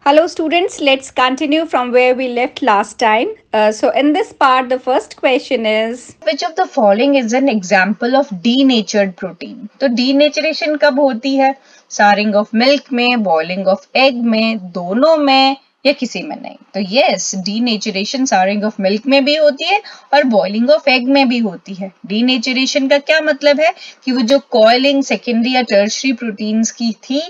Hello students, let's continue from where we left last time. So in this part, the first question is, Which of the following is an example of denatured protein? तो denaturation कब होती है? Souring of milk में, boiling of egg में, दोनों में या किसी में नहीं? तो yes, denaturation souring of milk में भी होती है और boiling of egg में भी होती है. Denaturation का क्या मतलब है कि वो जो coiling secondary या tertiary proteins की थी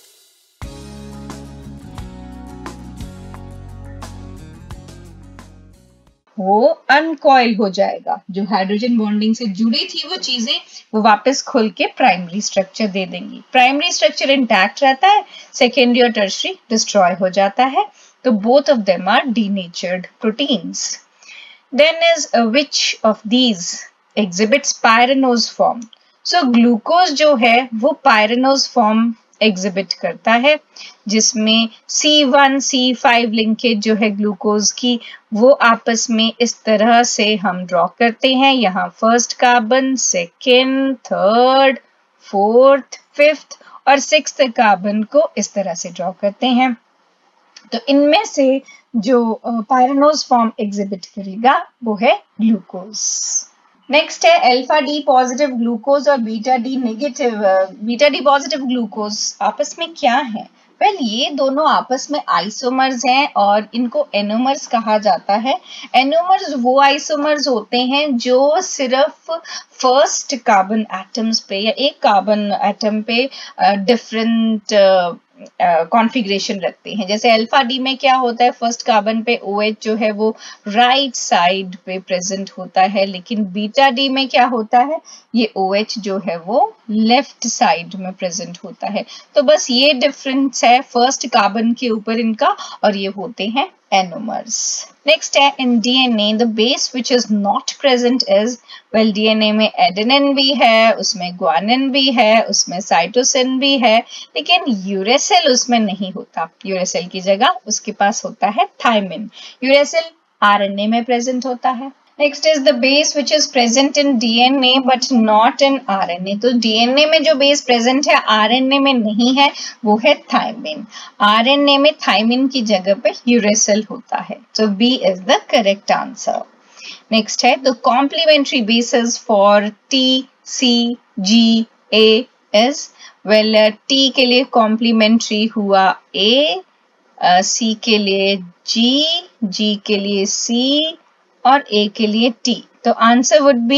वो अनकॉइल हो जाएगा. जो हाइड्रोजन बॉन्डिंग से जुड़ी थी वो चीजें वो वापस खुल के प्राइमरी स्ट्रक्चर दे देंगी. प्राइमरी स्ट्रक्चर इंटैक्ट रहता है, सेकेंडरी और टर्शरी डिस्ट्रॉय हो जाता है. तो both of them are denatured proteins. Then is which of these exhibits pyranose form? So glucose जो है वो पायरेनोज फॉर्म एग्जिबिट करता है, जिसमें C1 C5 लिंकेज जो है ग्लूकोज की वो आपस में इस तरह से हम ड्रॉ करते हैं. यहाँ first carbon, second, third, fourth, fifth और सिक्स्थ कार्बन को इस तरह से ड्रॉ करते हैं. तो इनमें से जो पायरेनोज फॉर्म एग्जिबिट करेगा वो है ग्लूकोज. नेक्स्ट है अल्फा डी पॉजिटिव ग्लूकोज और बीटा डी पॉजिटिव ग्लूकोज आपस में क्या है? वेल ये दोनों आपस में आइसोमर्स हैं और इनको एनोमर्स कहा जाता है. एनोमर्स वो आइसोमर्स होते हैं जो सिर्फ फर्स्ट कार्बन एटम्स पे या एक कार्बन एटम पे डिफरेंट कॉन्फ़िगरेशन रखते हैं. जैसे अल्फा डी में क्या होता है, फर्स्ट कार्बन पे OH जो है वो राइट साइड पे प्रेजेंट होता है, लेकिन बीटा डी में क्या होता है, ये OH जो है वो लेफ्ट साइड में प्रेजेंट होता है. तो बस ये डिफरेंस है फर्स्ट कार्बन के ऊपर इनका, और ये होते हैं एनोमर्स. नेक्स्ट है in DNA the base which is not present is, well DNA में एडेनिन भी है, उसमें ग्वानिन भी है, उसमें साइटोसिन भी है, लेकिन यूरेसिल उसमें नहीं होता. यूरेसिल की जगह उसके पास होता है थायमिन. यूरेसिल RNA में प्रेजेंट होता है. Next is the base which is present in DNA but not in RNA. तो DNA में जो बेस प्रेजेंट है RNA में नहीं है, वो है थायमिन. RNA में थायमिन की जगह पे यूरेसिल होता है. तो B is the correct answer. Next है the complementary bases for T, C, G, A is, well T के लिए कॉम्प्लीमेंट्री हुआ A, C के लिए G, G के लिए C और A के लिए T. तो answer would be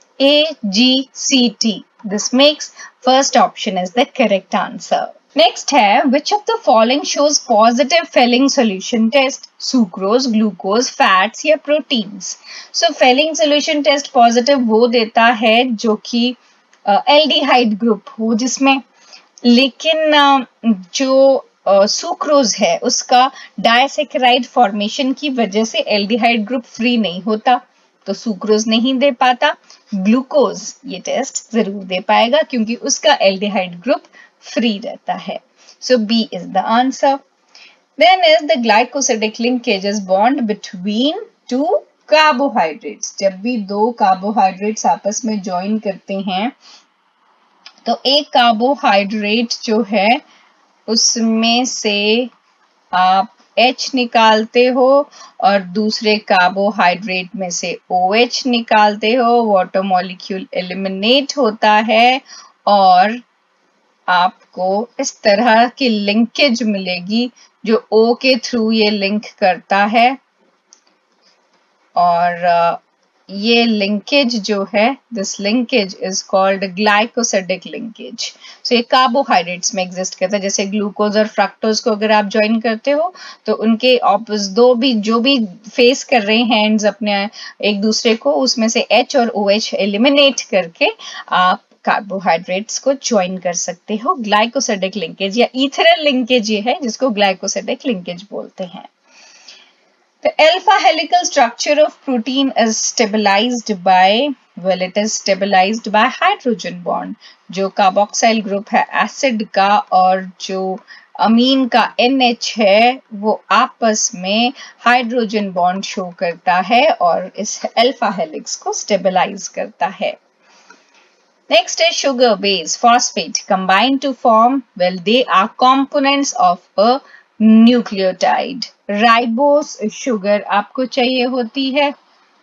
AGCT. This makes first option is the correct answer. Next है which of the following shows positive Fehling solution test? Sucrose, glucose, fats या proteins? So Fehling solution test positive वो देता है जो कि aldehyde group हो जिसमें, लेकिन जो सुक्रोज है उसका डायसेक्राइड फॉर्मेशन की वजह से एल्डिहाइड ग्रुप फ्री नहीं होता, तो सुक्रोज नहीं दे पाता. ग्लूकोज ये टेस्ट जरूर दे पाएगा क्योंकि उसका एल्डिहाइड ग्रुप फ्री रहता है. So B is the answer. Then is the glycosidic linkage bond between two carbohydrates. जब भी दो कार्बोहाइड्रेट्स आपस में ज्वाइन करते हैं तो एक कार्बोहाइड्रेट जो है उसमें से आप H निकालते हो और दूसरे कार्बोहाइड्रेट में से OH निकालते हो. वाटर मॉलिक्यूल एलिमिनेट होता है और आपको इस तरह की लिंकेज मिलेगी जो O के थ्रू ये लिंक करता है, और ये लिंकेज जो है, this linkage is called glycosidic linkage. So ये कार्बोहाइड्रेट्स में एग्जिस्ट करता है. जैसे ग्लूकोज और फ्रक्टोज को अगर आप ज्वाइन करते हो तो उनके जो भी फेस कर रहे हैं एंड्स अपने एक दूसरे को, उसमें से H और OH एलिमिनेट करके आप कार्बोहाइड्रेट्स को ज्वाइन कर सकते हो. ग्लाइकोसिडिक लिंकेज या ईथरल लिंकेज ये है जिसको ग्लाइकोसिडिक लिंकेज बोलते हैं. The alpha helical structure of protein is stabilized by, well, it is stabilized by hydrogen bond. जो कार्बोक्साइल ग्रुप है एसिड का और जो अमीन का NH है वो आपस में हाइड्रोजन बॉन्ड शो करता है और इस अल्फा हेलिक्स को स्टेबलाइज करता है. Next is sugar base phosphate combine to form, well, they are components of a nucleotide. Ribose sugar आपको चाहिए होती है।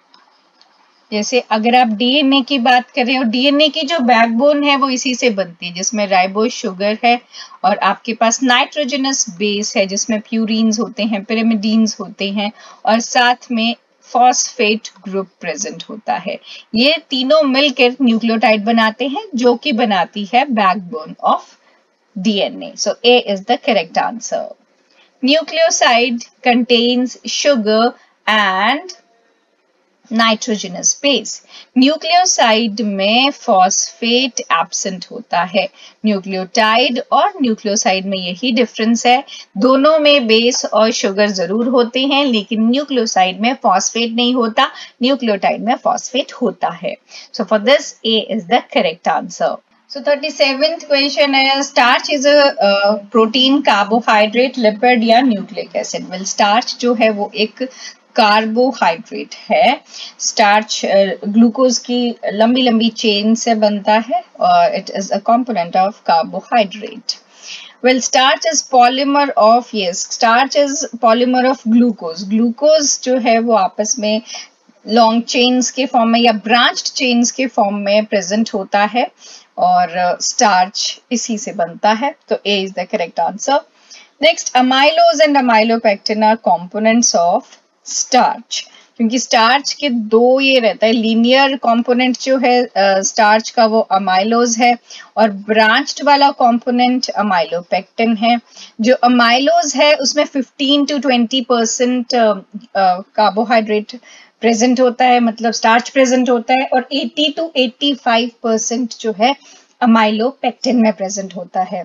जैसे अगर आप डीएनए की बात करें, और डीएनए की जो बैकबोन है वो इसी से बनती है, जिसमें राइबोस शुगर है और आपके पास नाइट्रोजनस बेस है जिसमें प्यूरीन्स होते हैं, पिरिमिडीन्स होते हैं और साथ में फॉस्फेट ग्रुप प्रेजेंट होता है। ये तीनों मिलकर न्यूक्लियोटाइड बनाते हैं जो कि बनाती है backbone of DNA. So A is the correct answer. Nucleoside contains sugar and nitrogenous base. Nucleoside में फॉस्फेट एब्सेंट होता है। न्यूक्लियोटाइड और न्यूक्लियोसाइड में यही डिफरेंस है, दोनों में बेस और शुगर जरूर होते हैं, लेकिन न्यूक्लियोसाइड में फॉस्फेट नहीं होता, न्यूक्लियोटाइड में फॉस्फेट होता है। So for this A is the correct answer. So 37th question is starch is a protein, carbohydrate, lipid या nucleic acid. Well, starch जो है वो एक कार्बोहाइड्रेट है। स्टार्च ग्लूकोज की लंबी लंबी चेन से बनता है और it is a component of carbohydrate. Well, starch is polymer of, yes, starch is polymer of glucose. Glucose जो है वो आपस में लॉन्ग चेन्स के फॉर्म में या ब्रांच्ड चेन्स के फॉर्म में प्रेजेंट होता है और स्टार्च इसी से बनता है। तो A is the correct answer. Next, amylose and amylopectin are components of starch. क्योंकि स्टार्च के दो ये रहता है, लीनियर कंपोनेंट जो है स्टार्च का वो अमाइलोज है और ब्रांच्ड वाला कंपोनेंट अमाइलोपेक्टिन है। जो अमाइलोज है उसमें 15 to 20% कार्बोहाइड्रेट प्रेजेंट होता है, मतलब स्टार्च प्रेजेंट होता है, और 80 to 85% जो है अमाइलोपेक्टिन में प्रेजेंट होता है।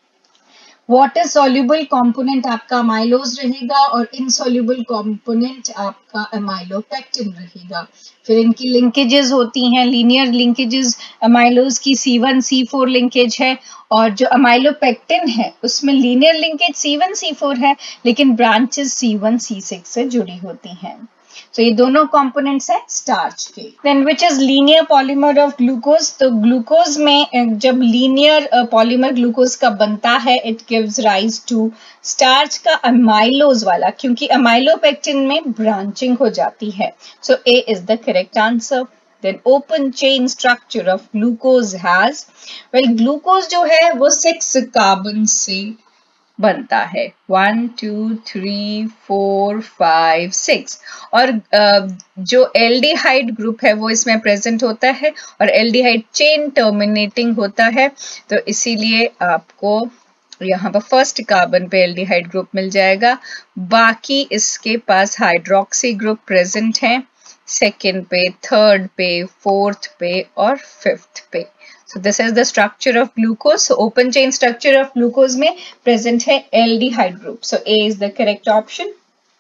वाटर सॉल्युबल कंपोनेंट आपका अमाइलोज रहेगा और इनसॉल्युबल कंपोनेंट आपका अमाइलोपेक्टिन रहेगा। फिर इनकी लिंकेजेस होती हैं, लीनियर लिंकेजेस। अमाइलोज की C1 C4 लिंकेज है और जो अमाइलोपेक्टिन है उसमें लीनियर लिंकेज C1 C4 है, लेकिन ब्रांचेस C1 C6 से जुड़ी होती हैं। तो ये दोनों कंपोनेंट्स है स्टार्च के। Then which is linear polymer of glucose. तो ग्लूकोज में जब लीनियर पॉलीमर ग्लूकोज का बनता है, it gives rise to starch का अमाइलोज वाला, क्योंकि अमाइलोपेक्टिन में ब्रांचिंग हो जाती है। So A is the correct answer. Then open chain structure of glucose has, well, glucose जो है वो 6 कार्बन से बनता है, 1 2 3 4 5 6, और जो एल्डिहाइड ग्रुप है वो इसमें प्रेजेंट होता है और एल्डिहाइड चेन टर्मिनेटिंग होता है, तो इसीलिए आपको यहाँ पर फर्स्ट कार्बन पे एल्डिहाइड ग्रुप मिल जाएगा। बाकी इसके पास हाइड्रोक्सी ग्रुप प्रेजेंट है सेकेंड पे, थर्ड पे, फोर्थ पे और फिफ्थ पे। So this is the structure of glucose. So open chain structure of glucose में present है aldehyde group. So A is the correct option.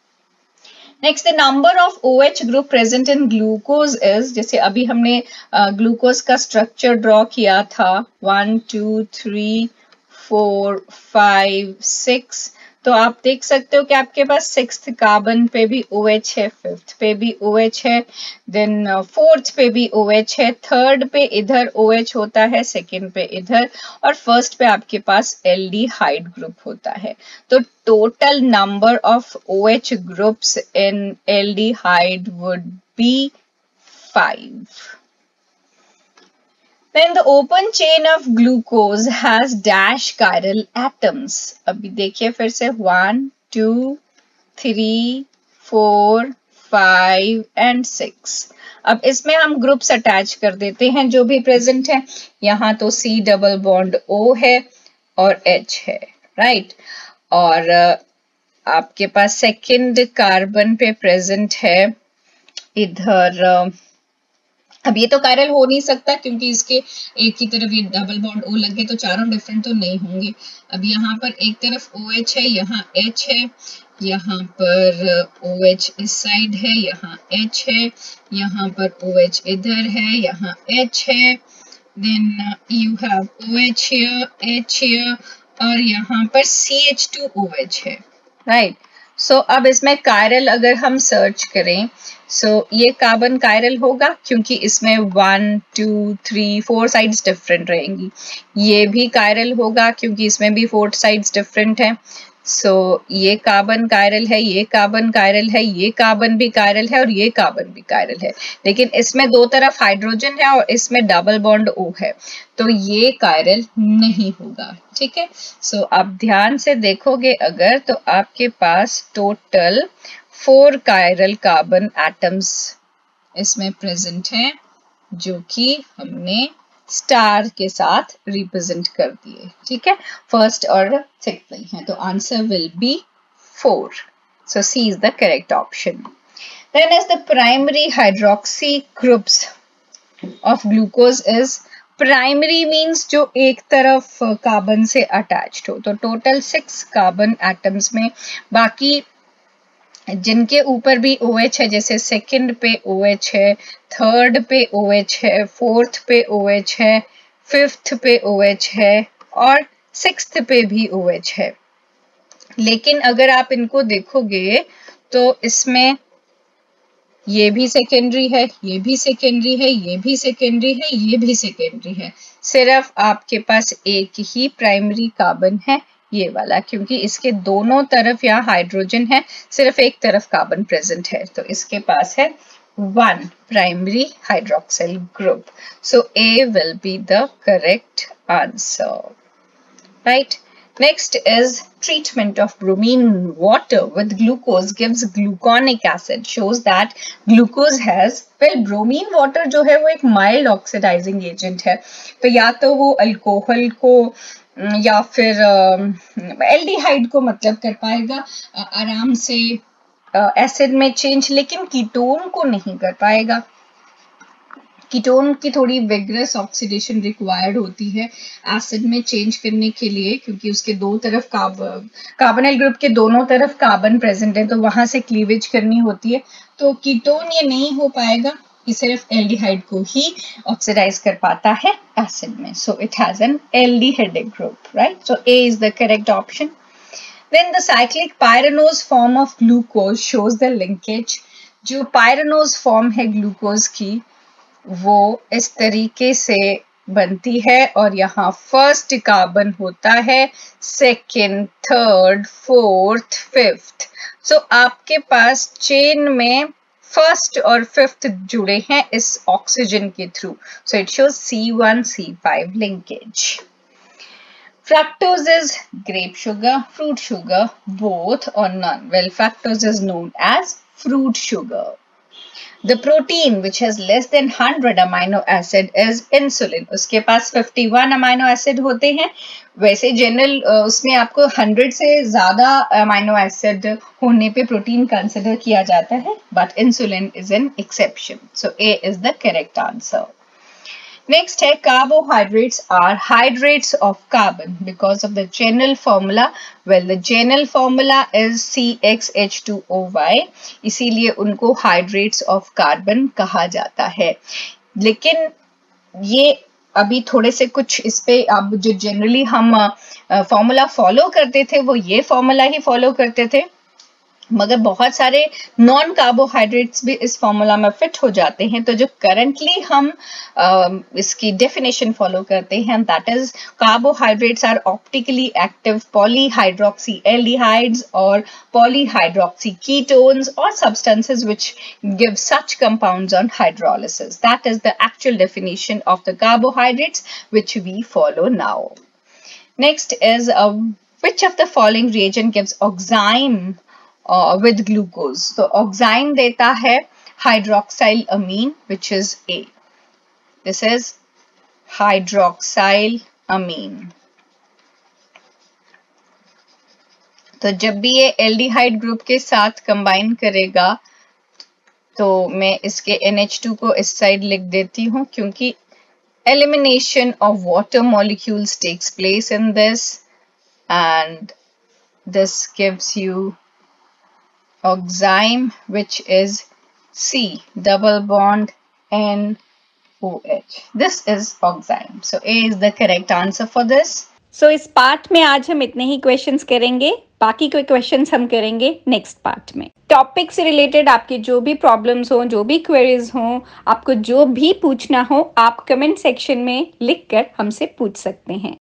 Next, the number of OH group present in glucose is, जैसे अभी हमने glucose का structure draw किया था, 1 2 3 4 5 6, तो आप देख सकते हो कि आपके पास 6th कार्बन पे भी OH है, 5th पे भी OH है, देन 4th पे भी OH है, थर्ड पे इधर OH होता है, सेकेंड पे इधर, और फर्स्ट पे आपके पास एल्डिहाइड ग्रुप होता है। तो total number of OH groups in aldehyde would be 5. Then the open chain of glucose has dash chiral atoms. अभी देखिए फिर से 1 2 3 4 5 and 6. अब इसमें हम ग्रुप्स अटैच कर देते हैं जो भी प्रेजेंट है। यहाँ तो C डबल बॉन्ड O है और H है, राइट, और आपके पास सेकेंड कार्बन पे प्रेजेंट है इधर, अब ये तो कायरल हो नहीं सकता क्योंकि इसके एक की तरफ ये डबल बॉन्ड O लग गए तो चारों डिफरेंट तो नहीं होंगे। अब यहाँ पर एक तरफ OH है, यहाँ H है, यहाँ पर OH इस साइड है, यहाँ H है, यहाँ पर OH इधर है, यहाँ H है, then you have OH here, H here, और यहाँ पर CH2OH है, राइट। सो अब इसमें कायरल अगर हम सर्च करें, ये कार्बन कायरल होगा क्योंकि इसमें 1 2 3 4 साइड्स डिफरेंट रहेंगी। ये भी कायरल होगा क्योंकि इसमें भी 4 साइड्स डिफरेंट हैं। सो ये कार्बन कायरल है, ये कार्बन कायरल है, ये कार्बन भी कायरल है और ये कार्बन भी कायरल है, लेकिन इसमें दो तरफ हाइड्रोजन है और इसमें डबल बॉन्ड O है, तो ये कायरल नहीं होगा। ठीक है, सो आप ध्यान से देखोगे अगर, तो आपके पास टोटल 4 कायरल कार्बन एटम्स इसमें प्रेजेंट हैं, जो कि हमने स्टार के साथ रिप्रेजेंट कर दिए। ठीक है, फर्स्ट और सिक्स नहीं है, तो answer will be 4. So C is the correct option. Then as the primary hydroxy groups of glucose is, primary means जो एक तरफ कार्बन से अटैच्ड हो, तो टोटल 6 कार्बन एटम्स में, बाकी जिनके ऊपर भी OH है, जैसे सेकंड पे OH है, थर्ड पे OH है, फोर्थ पे OH है, फिफ्थ पे OH है और सिक्स्थ पे भी OH है। लेकिन अगर आप इनको देखोगे तो इसमें ये भी सेकेंडरी है, ये भी सेकेंडरी है, ये भी सेकेंडरी है, ये भी सेकेंडरी है, सिर्फ आपके पास एक ही प्राइमरी कार्बन है, ये वाला, क्योंकि इसके दोनों तरफ यहाँ हाइड्रोजन है, सिर्फ एक तरफ कार्बन प्रेजेंट है, तो इसके पास है 1 primary hydroxyl group. So A will be the correct answer. Right? Next is treatment of bromine water with glucose gives gluconic acid, shows that glucose has, well, bromine water जो है वो एक mild oxidizing agent है, तो या तो वो alcohol को या फिर एल्डिहाइड को मतलब कर पाएगा आराम से एसिड में चेंज, लेकिन कीटोन को नहीं कर पाएगा। कीटोन की थोड़ी विग्रस ऑक्सीडेशन रिक्वायर्ड होती है एसिड में चेंज करने के लिए, क्योंकि उसके दो तरफ कार्बोनिल ग्रुप के दोनों तरफ कार्बन प्रेजेंट है, तो वहां से क्लीवेज करनी होती है, तो कीटोन ये नहीं हो पाएगा, ये सिर्फ एल्डिहाइड को ही ऑक्सीडाइज कर पाता है एसिड में, so it has an aldehydic group, right? So A is the correct option. Then the cyclic pyranose form of glucose shows the linkage. जो pyranose form है ग्लूकोज की, वो इस तरीके से बनती है और यहाँ फर्स्ट कार्बन होता है, second, third, fourth, fifth, so आपके पास चेन में फर्स्ट और फिफ्थ जुड़े हैं इस ऑक्सीजन के through, so it shows C1 C5 linkage. Fructose is grape sugar, fruit sugar, both or none. Well, fructose is known as fruit sugar. The protein which has less than 100 amino acid is insulin. उसके पास 51 amino acid होते हैं, वैसे general उसमें आपको 100 से ज़्यादा amino acid होने पे प्रोटीन कंसिडर किया जाता है, but insulin is an exception. So A is the correct answer. Next है carbohydrates are hydrates of carbon because of the general formula. Well, the general formula is CxH2OY, इसीलिए उनको hydrates of carbon कहा जाता है। लेकिन ये अभी थोड़े से कुछ इस पे, अब जो जनरली हम फॉर्मूला फॉलो करते थे वो ये फॉर्मूला ही फॉलो करते थे, मगर बहुत सारे नॉन कार्बोहाइड्रेट्स भी इस फॉर्मूला में फिट हो जाते हैं, तो जो करंटली हम इसकी डेफिनेशन फॉलो करते हैं, that is carbohydrates are optically active polyhydroxy aldehydes और पॉलीहाइड्रोक्सी कीटोन्स और substances which give such compounds on hydrolysis. That is the actual definition of the carbohydrates which we follow now. Next is which of the following reagent gives oxime with glucose? तो oxime देता है hydroxyl amine, which is A. This is hydroxyl amine. तो जब भी ये aldehyde group के साथ combine करेगा, तो मैं इसके NH2 को इस साइड लिख देती हूँ, क्योंकि elimination of water molecules takes place in this, and this gives you oxime, which is C double bond NOH. This is oxime. So A is the correct answer for this. So इस part में आज हम इतने ही questions करेंगे, बाकी के questions हम करेंगे नेक्स्ट पार्ट में. टॉपिक से रिलेटेड आपके जो भी प्रॉब्लम्स हो, जो भी क्वेरीज हो, आपको जो भी पूछना हो, आप कमेंट सेक्शन में लिखकर हमसे पूछ सकते हैं.